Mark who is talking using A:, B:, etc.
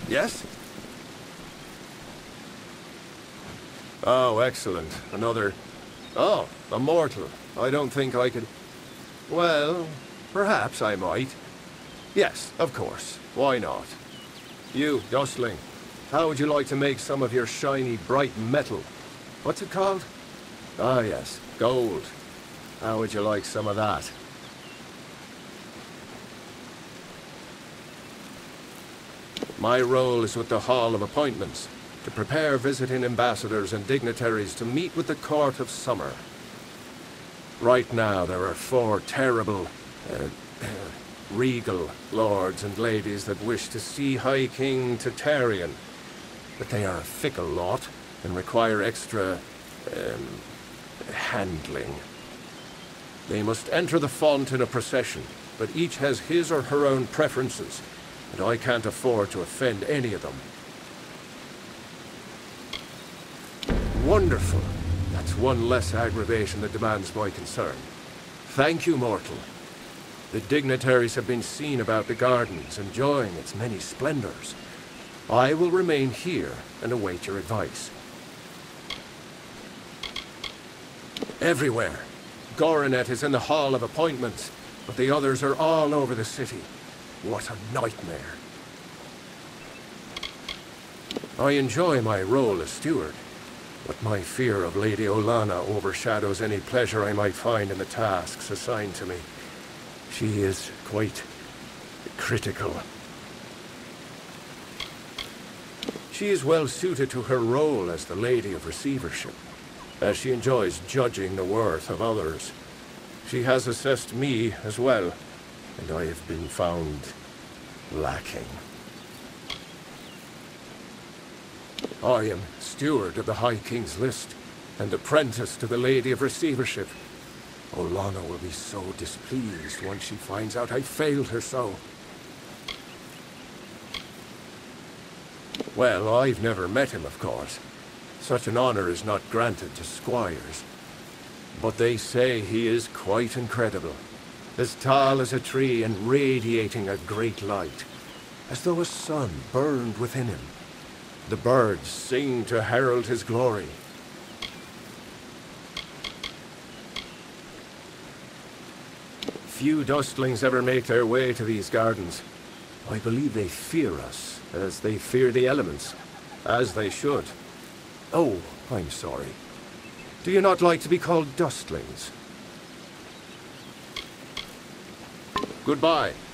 A: Yes? Oh, excellent. Another... Oh, a mortal. I don't think I could... Well, perhaps I might. Yes, of course. Why not? You, Dustling, how would you like to make some of your shiny, bright metal? What's it called? Ah, yes, gold. How would you like some of that? My role is with the Hall of Appointments, to prepare visiting ambassadors and dignitaries to meet with the Court of Summer. Right now, there are 4 terrible, regal lords and ladies that wish to see High King Tartarian, but they are a fickle lot and require extra, handling. They must enter the font in a procession, but each has his or her own preferences, and I can't afford to offend any of them. Wonderful. That's one less aggravation that demands my concern. Thank you, mortal. The dignitaries have been seen about the gardens, enjoying its many splendors. I will remain here and await your advice. Everywhere. Goronet is in the Hall of Appointments, but the others are all over the city. What a nightmare. I enjoy my role as steward, but my fear of Lady Olana overshadows any pleasure I might find in the tasks assigned to me. She is quite critical. She is well suited to her role as the Lady of Receivership, as she enjoys judging the worth of others. She has assessed me as well, and I have been found lacking. I am steward of the High King's list, and apprentice to the Lady of Receivership. Olana will be so displeased once she finds out I failed her so. Well, I've never met him, of course. Such an honor is not granted to squires. But they say he is quite incredible. As tall as a tree and radiating a great light, as though a sun burned within him. The birds sing to herald his glory. Few dustlings ever make their way to these gardens. I believe they fear us, as they fear the elements. As they should. Oh, I'm sorry. Do you not like to be called dustlings? Goodbye.